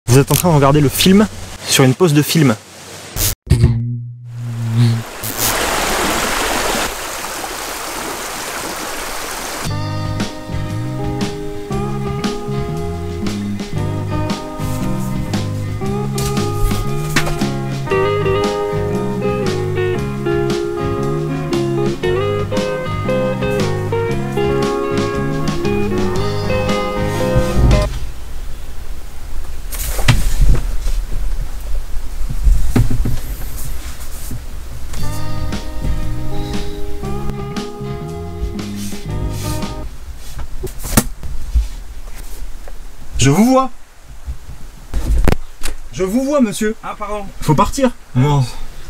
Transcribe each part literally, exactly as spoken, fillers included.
Vous êtes en train de regarder le film sur une pause de film. Je vous vois. Je vous vois, monsieur. Ah, pardon. Faut partir. Non.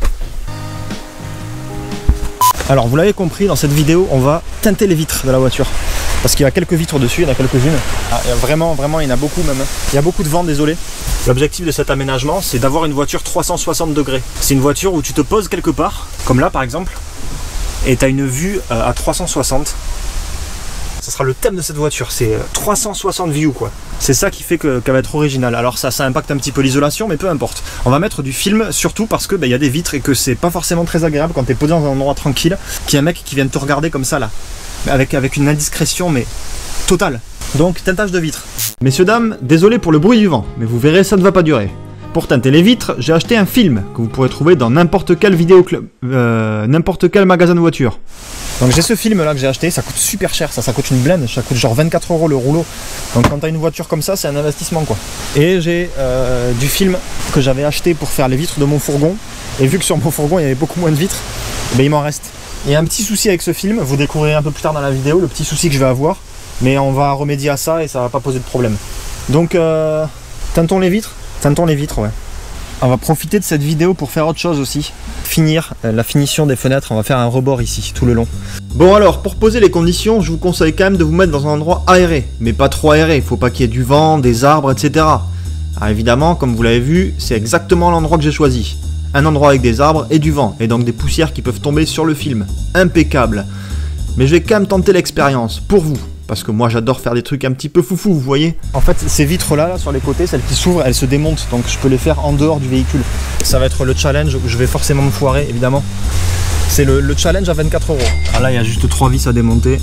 Alors, vous l'avez compris, dans cette vidéo, on va teinter les vitres de la voiture. Parce qu'il y a quelques vitres dessus, il y en a quelques-unes. Ah, il y a vraiment, vraiment, il y en a beaucoup même. Il y a beaucoup de vent, désolé. L'objectif de cet aménagement, c'est d'avoir une voiture trois cent soixante degrés. C'est une voiture où tu te poses quelque part, comme là par exemple, et tu as une vue à trois cent soixante. Ça sera le thème de cette voiture, c'est trois cent soixante view quoi. C'est ça qui fait qu'elle va être originale. Alors ça, ça impacte un petit peu l'isolation, mais peu importe. On va mettre du film, surtout parce que bah, y a des vitres et que c'est pas forcément très agréable quand t'es posé dans un endroit tranquille, qu'il y a un mec qui vient te regarder comme ça là, avec, avec une indiscrétion mais totale. Donc teintage de vitres. Messieurs dames, désolé pour le bruit du vent, mais vous verrez, ça ne va pas durer. Pour teinter les vitres, j'ai acheté un film que vous pourrez trouver dans n'importe quel vidéo club, euh, n'importe quel magasin de voitures. Donc j'ai ce film là que j'ai acheté, ça coûte super cher, ça, ça coûte une blinde, ça coûte genre vingt-quatre euros le rouleau. Donc quand t'as une voiture comme ça, c'est un investissement quoi. Et j'ai euh, du film que j'avais acheté pour faire les vitres de mon fourgon. Et vu que sur mon fourgon il y avait beaucoup moins de vitres, ben il m'en reste. Il y a un petit souci avec ce film, vous découvrirez un peu plus tard dans la vidéo le petit souci que je vais avoir. Mais on va remédier à ça et ça va pas poser de problème. Donc euh, teintons les vitres. Teintons les vitres, ouais. On va profiter de cette vidéo pour faire autre chose aussi. Finir euh, la finition des fenêtres, on va faire un rebord ici, tout le long. Bon alors, pour poser les conditions, je vous conseille quand même de vous mettre dans un endroit aéré. Mais pas trop aéré, il faut pas qu'il y ait du vent, des arbres, et cetera. Alors évidemment, comme vous l'avez vu, c'est exactement l'endroit que j'ai choisi. Un endroit avec des arbres et du vent, et donc des poussières qui peuvent tomber sur le film. Impeccable. Mais je vais quand même tenter l'expérience, pour vous. Parce que moi j'adore faire des trucs un petit peu foufou, vous voyez. En fait ces vitres là, là sur les côtés, celles qui s'ouvrent, elles se démontent. Donc je peux les faire en dehors du véhicule. Ça va être le challenge, je vais forcément me foirer évidemment. C'est le, le challenge à vingt-quatre euros. Ah là il y a juste trois vis à démonter.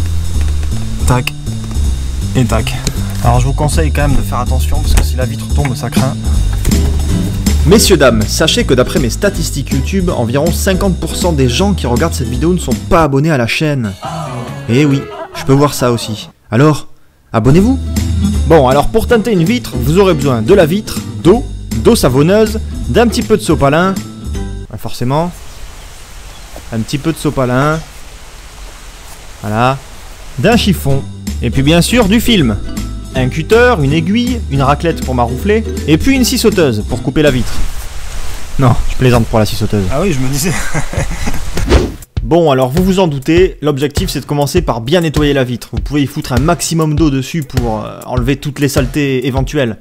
Tac. Et tac. Alors je vous conseille quand même de faire attention parce que si la vitre tombe ça craint. Messieurs dames, sachez que d'après mes statistiques YouTube, environ cinquante pour cent des gens qui regardent cette vidéo ne sont pas abonnés à la chaîne. Et oui. Je peux voir ça aussi. Alors, abonnez-vous. Bon, alors pour teinter une vitre, vous aurez besoin de la vitre, d'eau, d'eau savonneuse, d'un petit peu de sopalin, forcément, un petit peu de sopalin, voilà, d'un chiffon, et puis bien sûr du film, un cutter, une aiguille, une raclette pour maroufler, et puis une scie sauteuse pour couper la vitre. Non, je plaisante pour la scie sauteuse. Ah oui, je me disais. Bon, alors vous vous en doutez, l'objectif c'est de commencer par bien nettoyer la vitre. Vous pouvez y foutre un maximum d'eau dessus pour euh, enlever toutes les saletés éventuelles.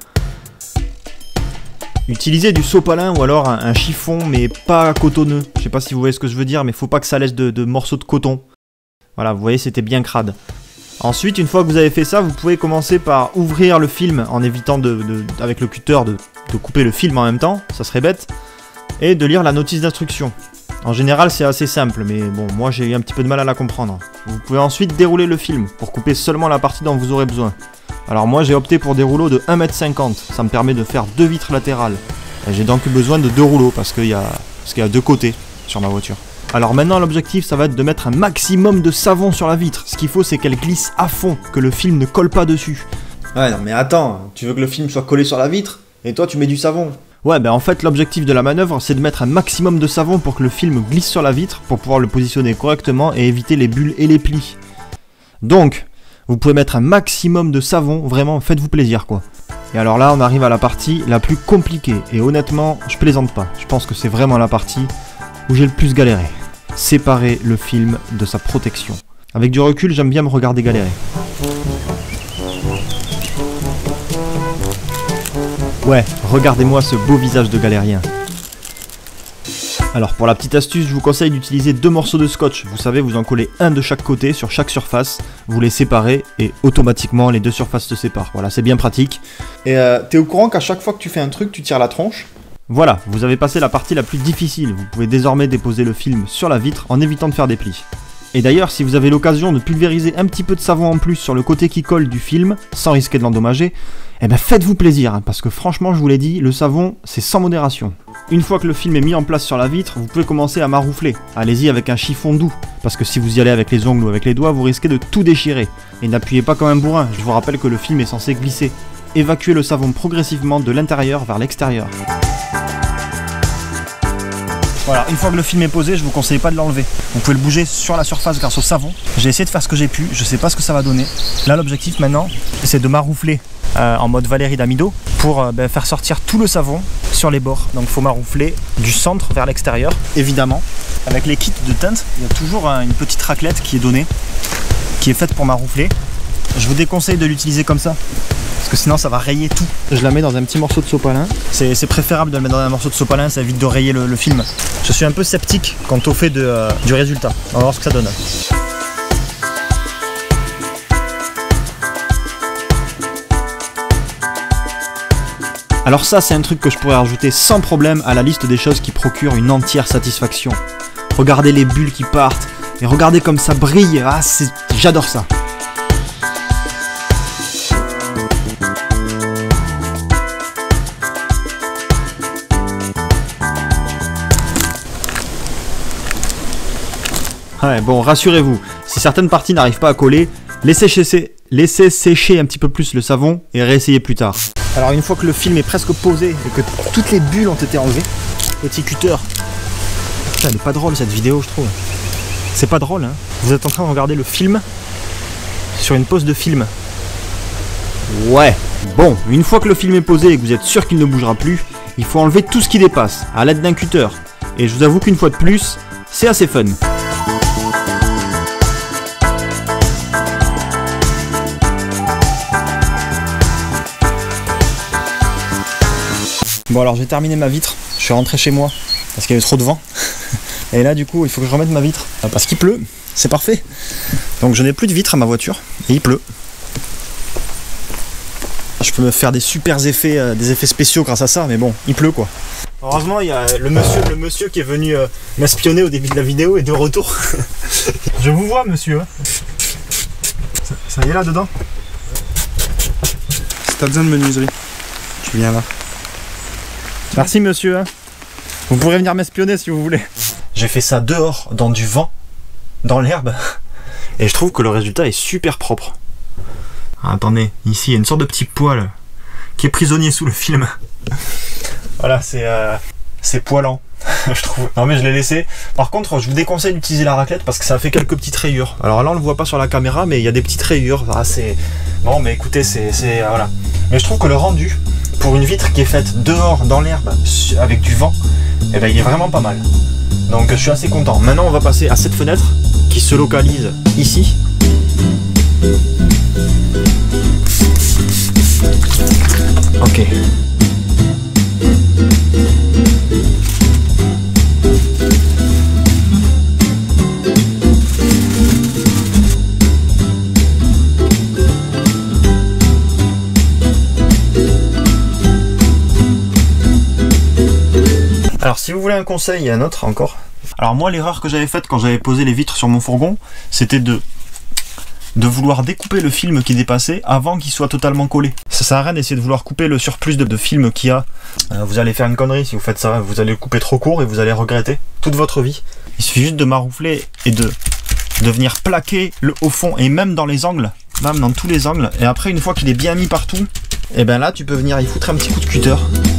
Utilisez du sopalin ou alors un, un chiffon mais pas cotonneux. Je sais pas si vous voyez ce que je veux dire, mais faut pas que ça laisse de, de morceaux de coton. Voilà, vous voyez, c'était bien crade. Ensuite, une fois que vous avez fait ça, vous pouvez commencer par ouvrir le film en évitant de, de, avec le cutter de, de couper le film en même temps, ça serait bête, et de lire la notice d'instruction. En général c'est assez simple, mais bon, moi j'ai eu un petit peu de mal à la comprendre. Vous pouvez ensuite dérouler le film, pour couper seulement la partie dont vous aurez besoin. Alors moi j'ai opté pour des rouleaux de un mètre cinquante, ça me permet de faire deux vitres latérales. J'ai donc eu besoin de deux rouleaux, parce qu'il y a, parce qu'il y a deux côtés sur ma voiture. Alors maintenant l'objectif ça va être de mettre un maximum de savon sur la vitre. Ce qu'il faut c'est qu'elle glisse à fond, que le film ne colle pas dessus. Ouais non mais attends, tu veux que le film soit collé sur la vitre, et toi tu mets du savon. Ouais, ben en fait l'objectif de la manœuvre c'est de mettre un maximum de savon pour que le film glisse sur la vitre pour pouvoir le positionner correctement et éviter les bulles et les plis. Donc, vous pouvez mettre un maximum de savon, vraiment faites-vous plaisir quoi. Et alors là on arrive à la partie la plus compliquée et honnêtement je plaisante pas, je pense que c'est vraiment la partie où j'ai le plus galéré. Séparer le film de sa protection. Avec du recul j'aime bien me regarder galérer. Ouais, regardez-moi ce beau visage de galérien. Alors pour la petite astuce, je vous conseille d'utiliser deux morceaux de scotch. Vous savez, vous en collez un de chaque côté sur chaque surface, vous les séparez et automatiquement les deux surfaces se séparent. Voilà, c'est bien pratique. Et euh, t'es au courant qu'à chaque fois que tu fais un truc, tu tires la tronche? Voilà, vous avez passé la partie la plus difficile. Vous pouvez désormais déposer le film sur la vitre en évitant de faire des plis. Et d'ailleurs, si vous avez l'occasion de pulvériser un petit peu de savon en plus sur le côté qui colle du film, sans risquer de l'endommager, eh ben faites-vous plaisir, hein, parce que franchement, je vous l'ai dit, le savon, c'est sans modération. Une fois que le film est mis en place sur la vitre, vous pouvez commencer à maroufler. Allez-y avec un chiffon doux, parce que si vous y allez avec les ongles ou avec les doigts, vous risquez de tout déchirer. Et n'appuyez pas comme un bourrin, je vous rappelle que le film est censé glisser. Évacuez le savon progressivement de l'intérieur vers l'extérieur. Voilà, une fois que le film est posé, je vous conseille pas de l'enlever. Vous pouvez le bouger sur la surface grâce au savon. J'ai essayé de faire ce que j'ai pu, je sais pas ce que ça va donner. Là, l'objectif maintenant, c'est de maroufler euh, en mode Valérie Damido pour euh, ben, faire sortir tout le savon sur les bords. Donc il faut maroufler du centre vers l'extérieur, évidemment. Avec les kits de teinte, il y a toujours hein, une petite raclette qui est donnée, qui est faite pour maroufler. Je vous déconseille de l'utiliser comme ça, parce que sinon ça va rayer tout. Je la mets dans un petit morceau de sopalin. C'est préférable de le mettre dans un morceau de sopalin, ça évite de rayer le, le film. Je suis un peu sceptique quant au fait de, euh, du résultat. On va voir ce que ça donne. Alors ça, c'est un truc que je pourrais rajouter sans problème à la liste des choses qui procurent une entière satisfaction. Regardez les bulles qui partent, et regardez comme ça brille, ah, j'adore ça. Ouais, bon, rassurez-vous, si certaines parties n'arrivent pas à coller, laissez sécher, laissez sécher un petit peu plus le savon et réessayez plus tard. Alors une fois que le film est presque posé et que toutes les bulles ont été enlevées, petit cutter. Putain, elle est pas drôle cette vidéo, je trouve. C'est pas drôle, hein. Vous êtes en train de regarder le film sur une pose de film. Ouais. Bon, une fois que le film est posé et que vous êtes sûr qu'il ne bougera plus, il faut enlever tout ce qui dépasse à l'aide d'un cutter. Et je vous avoue qu'une fois de plus, c'est assez fun. Bon alors j'ai terminé ma vitre, je suis rentré chez moi parce qu'il y avait trop de vent. Et là du coup il faut que je remette ma vitre parce qu'il pleut, c'est parfait. Donc je n'ai plus de vitre à ma voiture et il pleut. Je peux me faire des super effets, euh, des effets spéciaux grâce à ça, mais bon, il pleut quoi. Heureusement il y a le monsieur, le monsieur qui est venu euh, m'espionner au début de la vidéo est de retour. Je vous vois monsieur. Ça, ça y est là dedans. Si t'as besoin de menuiserie, tu viens là. Merci monsieur, vous pourrez venir m'espionner si vous voulez. J'ai fait ça dehors, dans du vent, dans l'herbe, et je trouve que le résultat est super propre. Ah, attendez, ici il y a une sorte de petit poil qui est prisonnier sous le film. Voilà, c'est euh, c'est poilant, je trouve. Non mais je l'ai laissé. Par contre, je vous déconseille d'utiliser la raclette parce que ça fait quelques petites rayures. Alors là on le voit pas sur la caméra, mais il y a des petites rayures. Ah, c'est bon, mais écoutez, c'est euh, voilà. Mais je trouve que le rendu pour une vitre qui est faite dehors dans l'herbe avec du vent, eh ben, il est vraiment pas mal. Donc je suis assez content. Maintenant on va passer à cette fenêtre qui se localise ici. Ok. Alors si vous voulez un conseil, il y a un autre encore. Alors moi l'erreur que j'avais faite quand j'avais posé les vitres sur mon fourgon, c'était de de vouloir découper le film qui dépassait avant qu'il soit totalement collé. Ça sert à rien d'essayer de vouloir couper le surplus de, de film qu'il y a. Euh, vous allez faire une connerie si vous faites ça, vous allez le couper trop court et vous allez regretter toute votre vie. Il suffit juste de maroufler et de, de venir plaquer le au fond et même dans les angles, même dans tous les angles. Et après une fois qu'il est bien mis partout, et ben là tu peux venir y foutre un petit coup de cutter.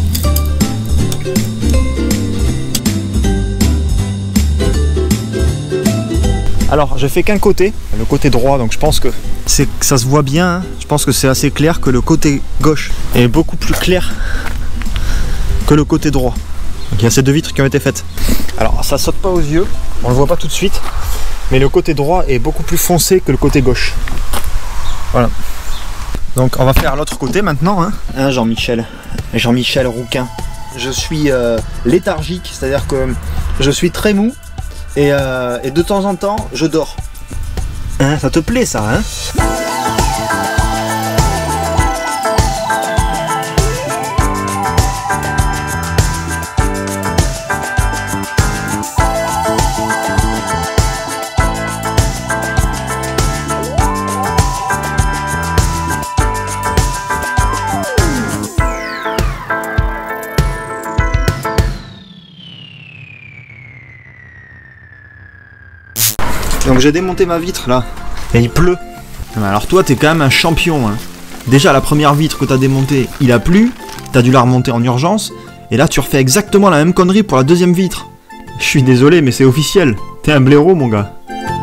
Alors je fais qu'un côté, le côté droit, donc je pense que c'est ça se voit bien, hein. Je pense que c'est assez clair que le côté gauche est beaucoup plus clair que le côté droit. Donc il y a ces deux vitres qui ont été faites. Alors ça saute pas aux yeux, on le voit pas tout de suite, mais le côté droit est beaucoup plus foncé que le côté gauche. Voilà. Donc on va faire l'autre côté maintenant, hein, hein Jean-Michel, Jean-Michel Rouquin. Je suis euh, léthargique, c'est-à-dire que je suis très mou et, euh, et de temps en temps je dors. Hein, ça te plaît ça, hein? Donc j'ai démonté ma vitre là, et il pleut. Alors toi t'es quand même un champion, hein. Déjà la première vitre que t'as démontée, il a plu, t'as dû la remonter en urgence, et là tu refais exactement la même connerie pour la deuxième vitre. Je suis désolé mais c'est officiel, t'es un blaireau mon gars.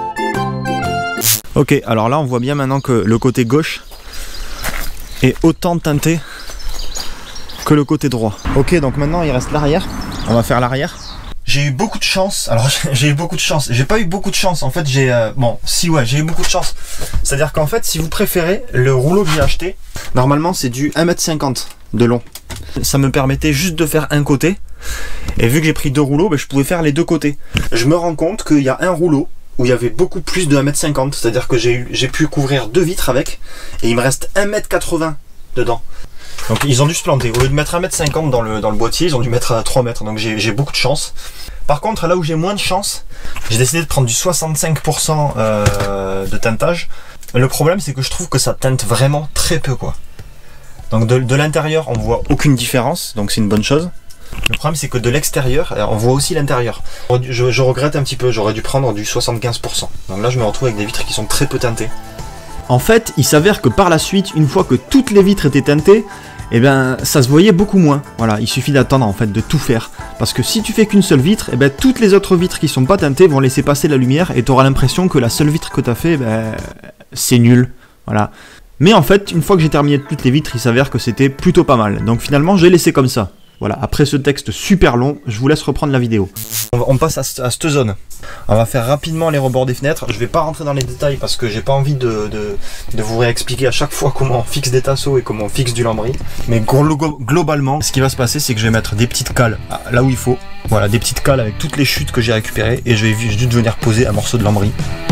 Ok, alors là on voit bien maintenant que le côté gauche est autant teinté que le côté droit. Ok, donc maintenant il reste l'arrière, on va faire l'arrière. J'ai eu beaucoup de chance, alors j'ai eu beaucoup de chance, j'ai pas eu beaucoup de chance, en fait j'ai, euh, bon, si ouais, j'ai eu beaucoup de chance. C'est-à-dire qu'en fait, si vous préférez, le rouleau que j'ai acheté, normalement c'est du un mètre cinquante de long. Ça me permettait juste de faire un côté, et vu que j'ai pris deux rouleaux, ben, je pouvais faire les deux côtés. Je me rends compte qu'il y a un rouleau où il y avait beaucoup plus de un mètre cinquante, c'est-à-dire que j'ai j'ai pu couvrir deux vitres avec, et il me reste un mètre quatre-vingts dedans. Donc ils ont dû se planter, au lieu de mettre un mètre cinquante dans le, dans le boîtier, ils ont dû mettre trois mètres, donc j'ai beaucoup de chance. Par contre, là où j'ai moins de chance, j'ai décidé de prendre du soixante-cinq pour cent euh, de teintage. Le problème, c'est que je trouve que ça teinte vraiment très peu, quoi. Donc de, de l'intérieur, on voit aucune différence, donc c'est une bonne chose. Le problème, c'est que de l'extérieur, on voit aussi l'intérieur. Je, je regrette un petit peu, j'aurais dû prendre du soixante-quinze pour cent. Donc là, je me retrouve avec des vitres qui sont très peu teintées. En fait, il s'avère que par la suite, une fois que toutes les vitres étaient teintées, eh bien, ça se voyait beaucoup moins. Voilà, il suffit d'attendre en fait de tout faire. Parce que si tu fais qu'une seule vitre, eh bien, toutes les autres vitres qui sont pas teintées vont laisser passer la lumière et tu auras l'impression que la seule vitre que tu as fait, ben, c'est nul. Voilà. Mais en fait, une fois que j'ai terminé toutes les vitres, il s'avère que c'était plutôt pas mal. Donc finalement, j'ai laissé comme ça. Voilà, après ce texte super long, je vous laisse reprendre la vidéo. On, va, on passe à, à cette zone. On va faire rapidement les rebords des fenêtres. Je vais pas rentrer dans les détails parce que j'ai pas envie de, de, de vous réexpliquer à chaque fois comment on fixe des tasseaux et comment on fixe du lambris. Mais globalement, ce qui va se passer, c'est que je vais mettre des petites cales là où il faut. Voilà, des petites cales avec toutes les chutes que j'ai récupérées et je vais juste venir poser un morceau de lambris.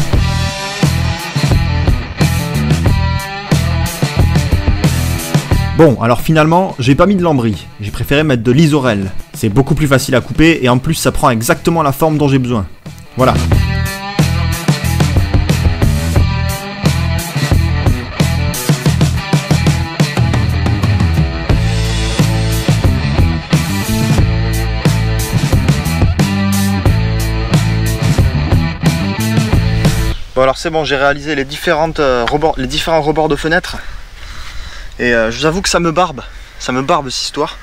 Bon, alors finalement, j'ai pas mis de lambris, j'ai préféré mettre de l'isorel. C'est beaucoup plus facile à couper et en plus ça prend exactement la forme dont j'ai besoin. Voilà. Bon alors c'est bon, j'ai réalisé les, différentes, euh, rebords, les différents rebords de fenêtres. Et euh, je vous avoue que ça me barbe, ça me barbe cette histoire.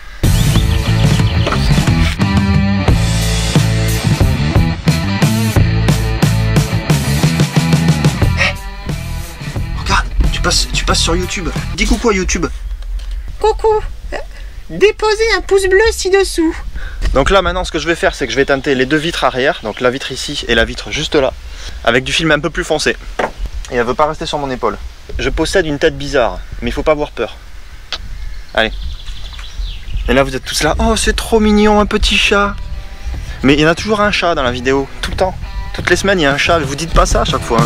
Hey, regarde, tu passes, tu passes sur YouTube. Dis coucou à YouTube. Coucou, euh, déposez un pouce bleu ci-dessous. Donc là maintenant ce que je vais faire c'est que je vais teinter les deux vitres arrière, donc la vitre ici et la vitre juste là, avec du film un peu plus foncé. Et elle veut pas rester sur mon épaule. Je possède une tête bizarre, mais il faut pas avoir peur. Allez. Et là vous êtes tous là, oh c'est trop mignon, un petit chat. Mais il y en a toujours un chat dans la vidéo, tout le temps. Toutes les semaines il y a un chat, vous dites pas ça à chaque fois. Hein.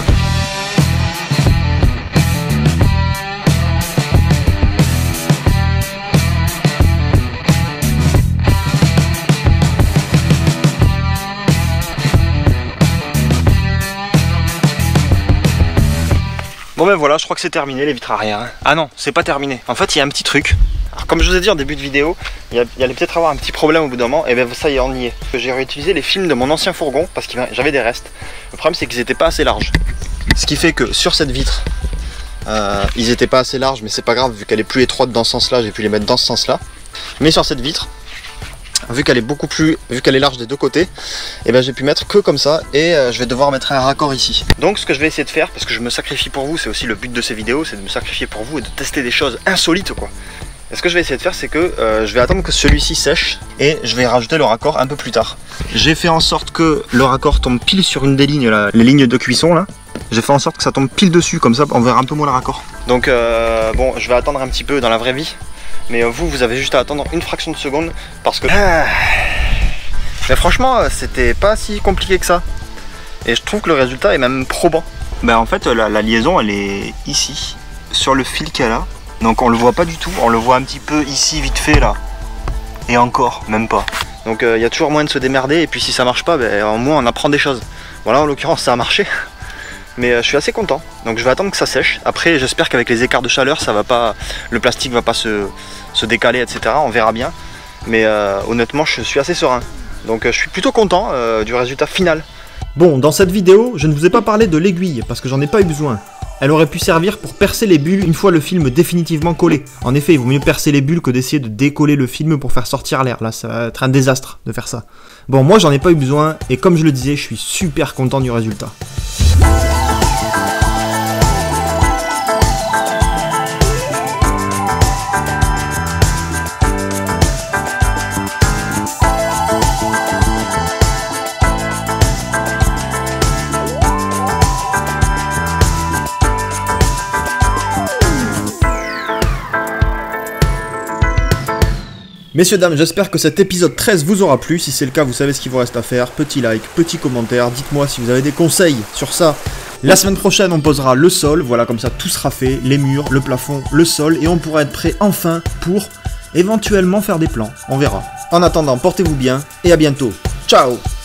Bon ben voilà, je crois que c'est terminé les vitres arrière. Hein. Ah non, c'est pas terminé. En fait, il y a un petit truc. Alors comme je vous ai dit en début de vidéo, il y, il y allait peut-être avoir un petit problème au bout d'un moment. Et ben ça y est, on y est. J'ai réutilisé les films de mon ancien fourgon parce que j'avais des restes. Le problème c'est qu'ils n'étaient pas assez larges. Ce qui fait que sur cette vitre, euh, ils n'étaient pas assez larges, mais c'est pas grave vu qu'elle est plus étroite dans ce sens-là, j'ai pu les mettre dans ce sens-là. Mais sur cette vitre, vu qu'elle est beaucoup plus, vu qu'elle est large des deux côtés, et ben j'ai pu mettre que comme ça et euh, je vais devoir mettre un raccord ici. Donc ce que je vais essayer de faire, parce que je me sacrifie pour vous, c'est aussi le but de ces vidéos, c'est de me sacrifier pour vous et de tester des choses insolites quoi. Et ce que je vais essayer de faire, c'est que euh, je vais attendre que celui-ci sèche et je vais rajouter le raccord un peu plus tard. J'ai fait en sorte que le raccord tombe pile sur une des lignes là, les lignes de cuisson là. J'ai fait en sorte que ça tombe pile dessus, comme ça on verra un peu moins le raccord. Donc euh, bon, je vais attendre un petit peu dans la vraie vie. Mais vous, vous avez juste à attendre une fraction de seconde parce que... Ah, Mais franchement, c'était pas si compliqué que ça. Et je trouve que le résultat est même probant. Bah en fait, la, la liaison, elle est ici, sur le fil qu'elle a. Donc on le voit pas du tout, on le voit un petit peu ici, vite fait là. Et encore, même pas. Donc il euh, y a toujours moyen de se démerder, et puis si ça marche pas, ben, au moins on apprend des choses. Voilà, en l'occurrence ça a marché. Mais euh, je suis assez content. Donc je vais attendre que ça sèche. Après j'espère qu'avec les écarts de chaleur, ça va pas, le plastique va pas se, se décaler, et cetera. On verra bien. Mais euh, honnêtement, je suis assez serein. Donc euh, je suis plutôt content euh, du résultat final. Bon, dans cette vidéo, je ne vous ai pas parlé de l'aiguille, parce que j'en ai pas eu besoin. Elle aurait pu servir pour percer les bulles une fois le film définitivement collé. En effet, il vaut mieux percer les bulles que d'essayer de décoller le film pour faire sortir l'air. Là, ça va être un désastre de faire ça. Bon, moi j'en ai pas eu besoin, et comme je le disais, je suis super content du résultat. Messieurs, dames, j'espère que cet épisode treize vous aura plu. Si c'est le cas, vous savez ce qu'il vous reste à faire. Petit like, petit commentaire, dites-moi si vous avez des conseils sur ça. La semaine prochaine, on posera le sol. Voilà, comme ça, tout sera fait. Les murs, le plafond, le sol. Et on pourra être prêt enfin pour éventuellement faire des plans. On verra. En attendant, portez-vous bien et à bientôt. Ciao!